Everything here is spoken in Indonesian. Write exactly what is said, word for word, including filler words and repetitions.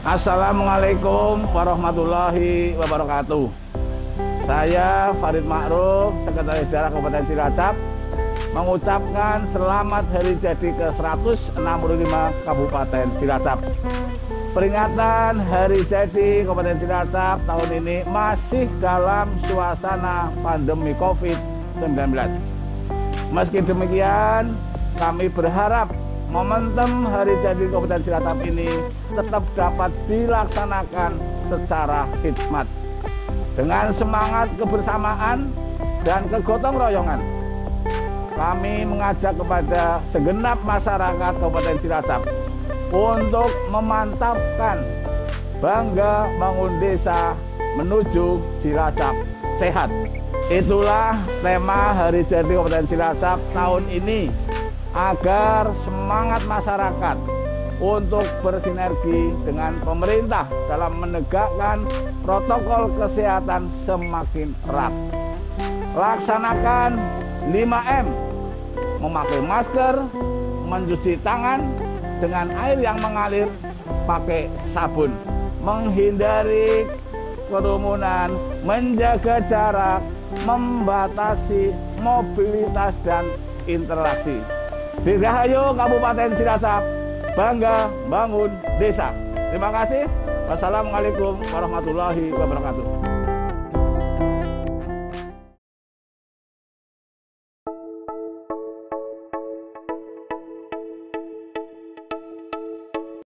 Assalamualaikum warahmatullahi wabarakatuh. Saya Farid Ma'ruf, Sekretaris Daerah Kabupaten Cilacap, mengucapkan selamat hari jadi ke seratus enam puluh lima Kabupaten Cilacap. Peringatan hari jadi Kabupaten Cilacap tahun ini masih dalam suasana pandemi covid sembilan belas. Meski demikian, kami berharap momentum hari jadi Kabupaten Cilacap ini tetap dapat dilaksanakan secara hikmat dengan semangat kebersamaan dan kegotong royongan. Kami mengajak kepada segenap masyarakat Kabupaten Cilacap untuk memantapkan bangga bangun desa menuju Cilacap sehat. Itulah tema hari jadi Kabupaten Cilacap tahun ini, agar semangat masyarakat untuk bersinergi dengan pemerintah dalam menegakkan protokol kesehatan semakin erat. Laksanakan lima M, memakai masker, mencuci tangan dengan air yang mengalir, pakai sabun, menghindari kerumunan, menjaga jarak, membatasi mobilitas dan interaksi. Dirgahayu Kabupaten Cilacap, bangga bangun desa. Terima kasih. Wassalamualaikum warahmatullahi wabarakatuh.